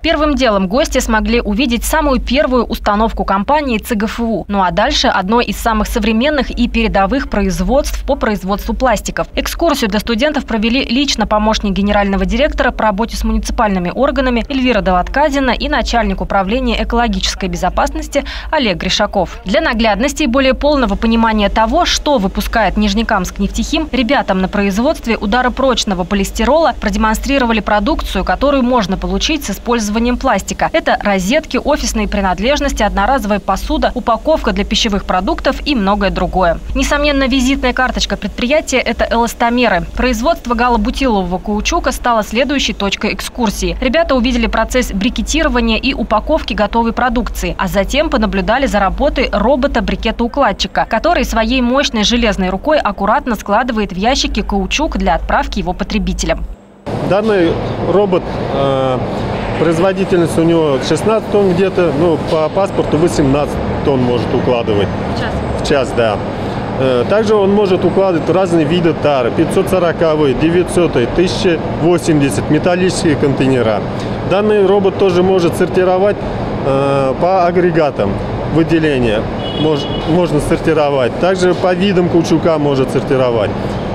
Первым делом гости смогли увидеть самую первую установку компании ЦГФУ. Ну а дальше одно из самых современных и передовых производств по производству пластиков. Экскурсию для студентов провели лично помощник генерального директора по работе с муниципальными органами Эльвира Даваткадина и начальник управления экологической безопасности Олег Гришаков. Для наглядности и более полного понимания того, что выпускает Нижнекамск нефтехим, ребятам на производстве ударопрочного полистирола продемонстрировали продукцию, которую можно получить с использованием пластика. Это розетки, офисные принадлежности, одноразовая посуда, упаковка для пищевых продуктов и многое другое. Несомненно, визитная карточка предприятия – это эластомеры. Производство галобутилового каучука стало следующей точкой экскурсии. Ребята увидели процесс брикетирования и упаковки готовой продукции, а затем понаблюдали за работой робота-брикетоукладчика, который своей мощной железной рукой аккуратно складывает в ящики каучук для отправки его потребителям. Данный робот, производительность у него 16 тонн где-то, но по паспорту 18 тонн может укладывать. В час, да. Также он может укладывать разные виды тары: 540, 900, 1080, металлические контейнера. Данный робот тоже может сортировать по агрегатам выделения. Можно сортировать. Также по видам каучука может сортировать.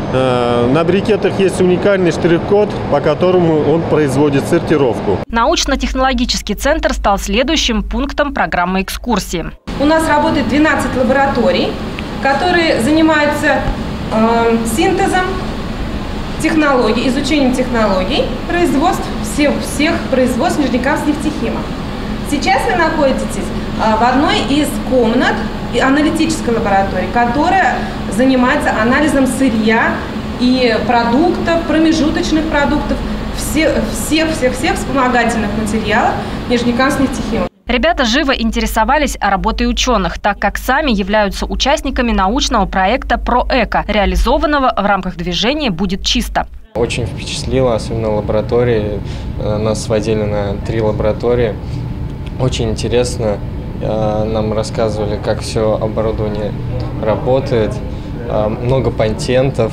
На брикетах есть уникальный штрих-код, по которому он производит сортировку. Научно-технологический центр стал следующим пунктом программы экскурсии. У нас работает 12 лабораторий, которые занимаются синтезом технологий, изучением технологий производств, всех производств Нижнекамск нефтехима. Сейчас вы находитесь в одной из комнат аналитической лаборатории, которая занимается анализом сырья и продуктов, промежуточных продуктов, всех вспомогательных материалов Нижнекамск нефтехима. Ребята живо интересовались работой ученых, так как сами являются участниками научного проекта «Проэко», реализованного в рамках движения «Будет чисто». Очень впечатлило, особенно лаборатории. Нас сводили на 3 лаборатории. Очень интересно. Нам рассказывали, как все оборудование работает. Много патентов.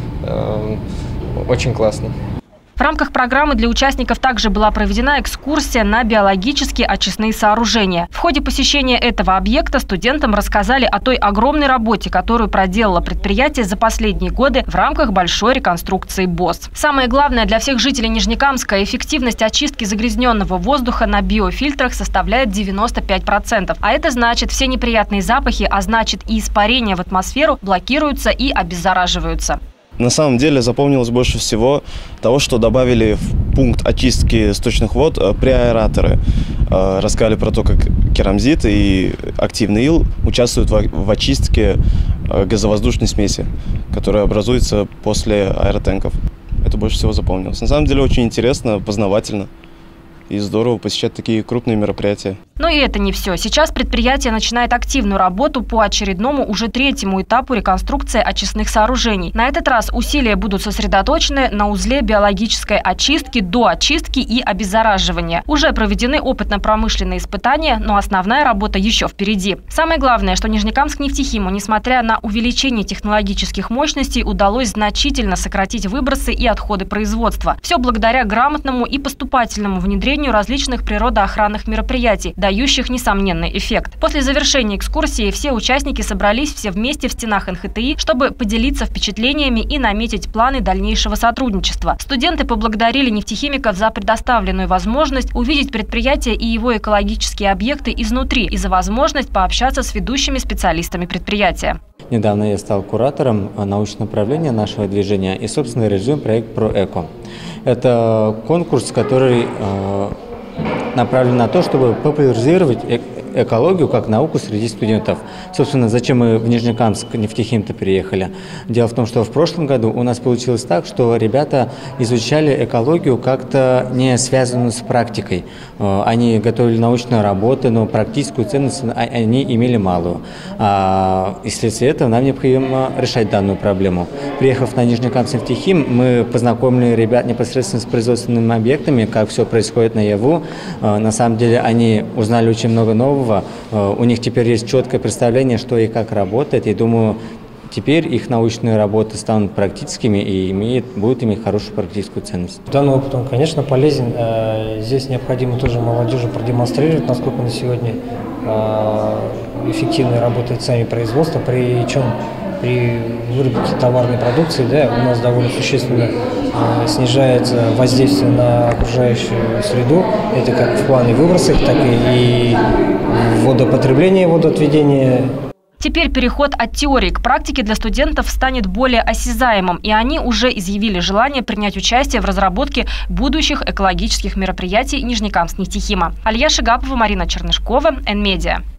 Очень классно. В рамках программы для участников также была проведена экскурсия на биологические очистные сооружения. В ходе посещения этого объекта студентам рассказали о той огромной работе, которую проделало предприятие за последние годы в рамках большой реконструкции БОС. Самое главное для всех жителей Нижнекамска – эффективность очистки загрязненного воздуха на биофильтрах составляет 95%. А это значит, все неприятные запахи, а значит и испарения в атмосферу блокируются и обеззараживаются. На самом деле запомнилось больше всего того, что добавили в пункт очистки сточных вод преаэраторы. Рассказали про то, как керамзит и активный ил участвуют в очистке газовоздушной смеси, которая образуется после аэротенков. Это больше всего запомнилось. На самом деле очень интересно, познавательно. И здорово посещать такие крупные мероприятия. Но и это не все. Сейчас предприятие начинает активную работу по очередному, уже 3-му этапу реконструкции очистных сооружений. На этот раз усилия будут сосредоточены на узле биологической очистки, доочистки и обеззараживания. Уже проведены опытно-промышленные испытания, но основная работа еще впереди. Самое главное, что Нижнекамск нефтехиму, несмотря на увеличение технологических мощностей, удалось значительно сократить выбросы и отходы производства. Все благодаря грамотному и поступательному внедрению различных природоохранных мероприятий, дающих несомненный эффект. После завершения экскурсии все участники собрались все вместе в стенах НХТИ, чтобы поделиться впечатлениями и наметить планы дальнейшего сотрудничества. Студенты поблагодарили нефтехимиков за предоставленную возможность увидеть предприятие и его экологические объекты изнутри и за возможность пообщаться с ведущими специалистами предприятия. Недавно я стал куратором научного направления нашего движения и, собственно, реализуем проект «Проэко». Это конкурс, который направлен на то, чтобы популяризировать экологию как науку среди студентов. Собственно, зачем мы в Нижнекамск нефтехим-то переехали? Дело в том, что в прошлом году у нас получилось так, что ребята изучали экологию как-то не связанную с практикой. Они готовили научные работы, но практическую ценность они имели малую. И вследствие этого нам необходимо решать данную проблему. Приехав на Нижнекамск нефтехим, мы познакомили ребят непосредственно с производственными объектами, как все происходит наяву. На самом деле они узнали очень много нового. У них теперь есть четкое представление, что и как работает. И думаю, Теперь их научные работы станут практическими и будут иметь хорошую практическую ценность. Данный опыт, он, конечно, полезен. Здесь необходимо тоже молодежи продемонстрировать, насколько на сегодня эффективно работает сами производства, причем при выработке товарной продукции, да, у нас довольно существенно снижается воздействие на окружающую среду. Это как в плане выбросов, так и водопотребления, водоотведения. Теперь переход от теории к практике для студентов станет более осязаемым, и они уже изъявили желание принять участие в разработке будущих экологических мероприятий Нижнекамск-Нефтехима. Алия Шигапова, Марина Чернышкова, Н-Медиа.